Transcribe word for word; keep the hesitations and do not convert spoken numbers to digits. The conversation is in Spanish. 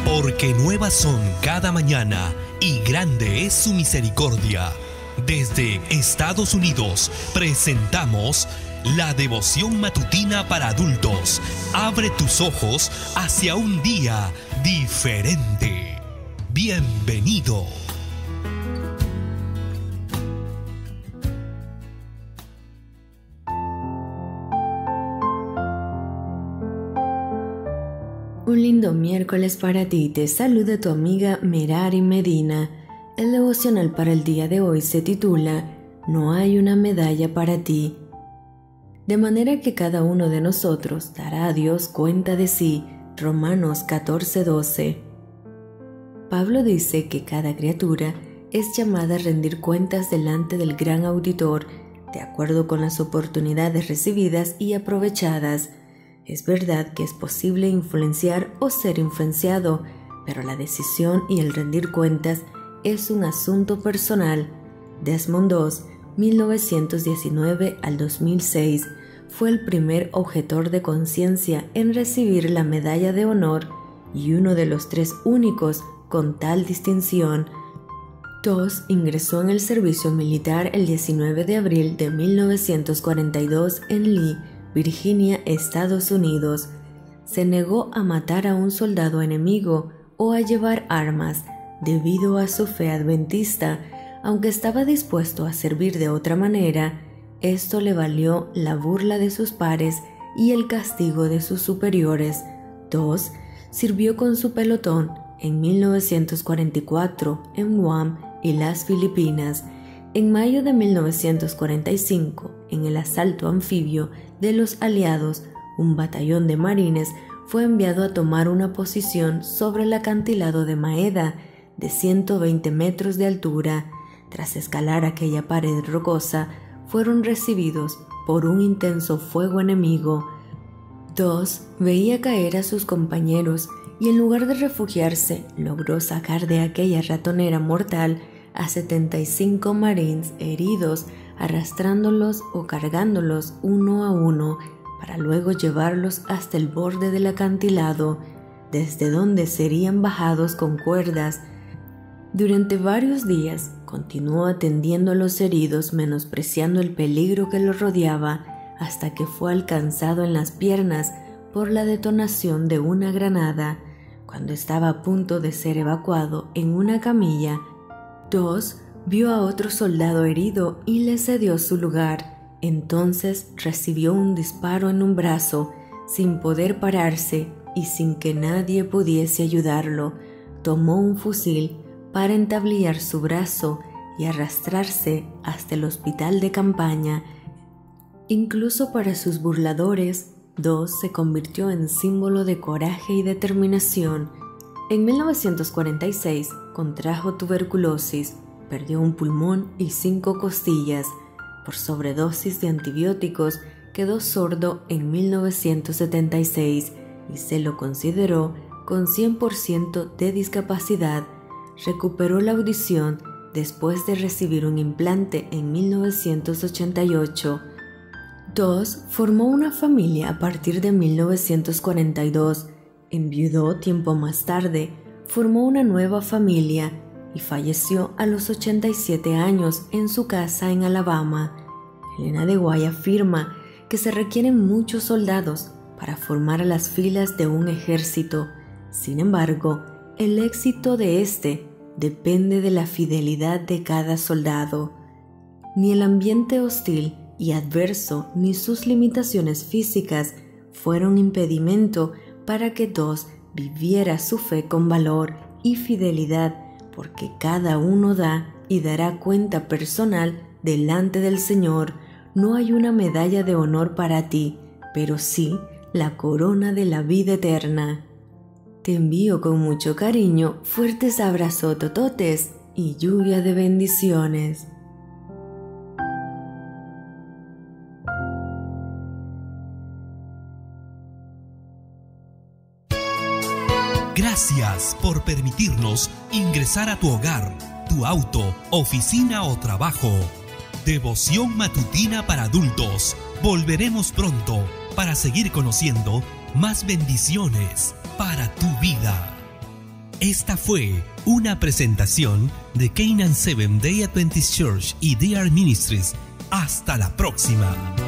Porque nuevas son cada mañana y grande es su misericordia. Desde Estados Unidos presentamos la devoción matutina para adultos. Abre tus ojos hacia un día diferente. Bienvenido. Un lindo miércoles para ti, te saluda tu amiga Merari Medina. El devocional para el día de hoy se titula No hay una medalla para ti. De manera que cada uno de nosotros dará a Dios cuenta de sí. Romanos catorce doce. Pablo dice que cada criatura es llamada a rendir cuentas delante del gran auditor, de acuerdo con las oportunidades recibidas y aprovechadas. Es verdad que es posible influenciar o ser influenciado, pero la decisión y el rendir cuentas es un asunto personal. Desmond Doss, mil novecientos diecinueve al dos mil seis, fue el primer objetor de conciencia en recibir la medalla de honor y uno de los tres únicos con tal distinción. Doss ingresó en el servicio militar el diecinueve de abril de mil novecientos cuarenta y dos en Lee, Virginia, Estados Unidos. Se negó a matar a un soldado enemigo o a llevar armas debido a su fe adventista, aunque estaba dispuesto a servir de otra manera. Esto le valió la burla de sus pares y el castigo de sus superiores. Doss sirvió con su pelotón en mil novecientos cuarenta y cuatro en Guam y las Filipinas. En mayo de mil novecientos cuarenta y cinco, en el asalto anfibio de los aliados, un batallón de marines fue enviado a tomar una posición sobre el acantilado de Maeda, de ciento veinte metros de altura. Tras escalar aquella pared rocosa, fueron recibidos por un intenso fuego enemigo. Doss veía caer a sus compañeros y en lugar de refugiarse, logró sacar de aquella ratonera mortal a setenta y cinco marines heridos, arrastrándolos o cargándolos uno a uno para luego llevarlos hasta el borde del acantilado, desde donde serían bajados con cuerdas. Durante varios días continuó atendiendo a los heridos, menospreciando el peligro que los rodeaba, hasta que fue alcanzado en las piernas por la detonación de una granada. Cuando estaba a punto de ser evacuado en una camilla, Doss vio a otro soldado herido y le cedió su lugar. Entonces recibió un disparo en un brazo, sin poder pararse y sin que nadie pudiese ayudarlo. Tomó un fusil para entablillar su brazo y arrastrarse hasta el hospital de campaña. Incluso para sus burladores, Doss se convirtió en símbolo de coraje y determinación. En mil novecientos cuarenta y seis contrajo tuberculosis, perdió un pulmón y cinco costillas. Por sobredosis de antibióticos quedó sordo en mil novecientos setenta y seis y se lo consideró con cien por ciento de discapacidad. Recuperó la audición después de recibir un implante en mil novecientos ochenta y ocho. Doss formó una familia a partir de mil novecientos cuarenta y dos. Enviudó tiempo más tarde, formó una nueva familia y falleció a los ochenta y siete años en su casa en Alabama. Helena de Guay afirma que se requieren muchos soldados para formar a las filas de un ejército. Sin embargo, el éxito de este depende de la fidelidad de cada soldado. Ni el ambiente hostil y adverso ni sus limitaciones físicas fueron impedimento para que Doss viviera su fe con valor y fidelidad, porque cada uno da y dará cuenta personal delante del Señor. No hay una medalla de honor para ti, pero sí la corona de la vida eterna. Te envío con mucho cariño fuertes abrazos tototes y lluvia de bendiciones. Gracias por permitirnos ingresar a tu hogar, tu auto, oficina o trabajo. Devoción matutina para adultos. Volveremos pronto para seguir conociendo más bendiciones para tu vida. Esta fue una presentación de Canaan Seventh Day Adventist Church y D R Ministries. Hasta la próxima.